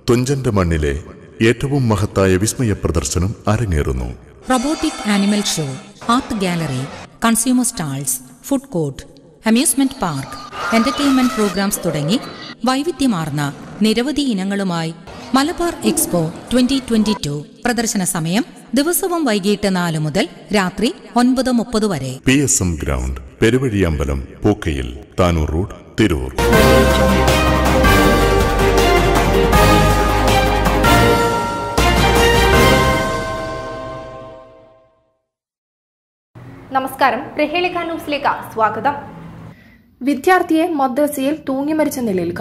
തുഞ്ചന്റെ മണ്ണിലെ ഏറ്റവും മഹത്തായ വിസ്മയ പ്രദർശനം അരങ്ങേറുന്നു. Robotic animal show, art gallery, consumer stalls, food court, amusement park, entertainment programs തുടങ്ങി വൈവിധ്യമാർന്ന നിരവധി ഇനങ്ങളുമായി മലബാർ എക്സ്പോ 2022. പ്രദർശന സമയം ദിവസവും വൈകിട്ട് 4 മുതൽ രാത്രി 9:30 വരെ. PSM ground, Peruvazhiyambalam, Pookkayil, Tanur road, Tirur. നമസ്കാരം, പ്രഹേളിക ന്യൂസിലേക്ക് സ്വാഗതം. വിദ്യാർത്ഥിയെ മദ്രസയിൽ തൂങ്ങിമരിച്ച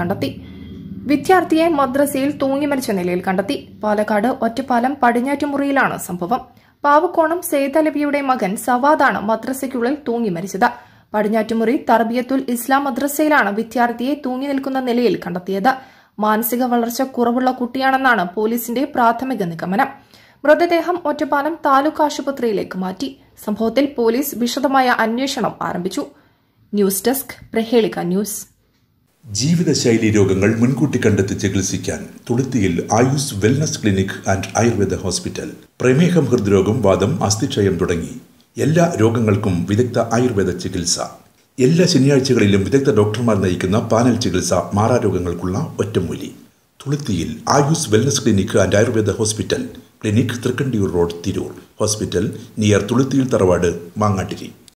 നിലയിൽ കണ്ടെത്തി. പാലക്കാട് ഒറ്റപ്പാലം പടിഞ്ഞാറ്റുമുറിയിലാണ് സംഭവം. പാവക്കോണം സെയ്തലവിയുടെ മകൻ സവാദാണ് മദ്രസയ്ക്കുള്ളിൽ തൂങ്ങി മരിച്ചത്. പടിഞ്ഞാറ്റുമുറി തർബിയത്തുൽ ഇസ്ലാം മദ്രസയിലാണ് വിദ്യാർത്ഥിയെ തൂങ്ങി നിൽക്കുന്ന നിലയിൽ കണ്ടെത്തിയത്. മാനസിക വളർച്ച കുറവുള്ള കുട്ടിയാണെന്നാണ് പോലീസിന്റെ പ്രാഥമിക നിഗമനം. മൃതദേഹം ഒറ്റപ്പാലം താലൂക്ക് ആശുപത്രിയിലേക്ക് മാറ്റി. സംഭവത്തിൽ പോലീസ് വിശദമായ അന്വേഷണം ആരംഭിച്ചു. News desk, Prahelika news. ജീവിതശൈലി രോഗങ്ങൾ മുൻകൂട്ടി കണ്ടെത്തി ചികിത്സിക്കാൻ തുളുത്തിയിൽ Ayus wellness clinic and Ayurveda hospital. പ്രമേഹം, ഹൃദ്രോഗം, വാദം, അസ്ഥിക്ഷയം തുടങ്ങി എല്ലാ രോഗങ്ങൾക്കും വിദഗ്ധ ആയുർവേദ ചികിത്സ. എല്ലാ ശനിയാഴ്ചകളിലും വിദഗ്ധ ഡോക്ടർമാർ നയിക്കുന്ന പാനൽ ചികിത്സ. മാറാരോഗങ്ങൾക്കുള്ള ഒറ്റമൂലി. തുളുത്തിയിൽ Ayus wellness clinic and Ayurveda hospital. Clinic Thrikkandiyur road, Tirur. Hospital near തുളുത്തിയിൽ തറവാട്, മാങ്ങാട്ടിരി.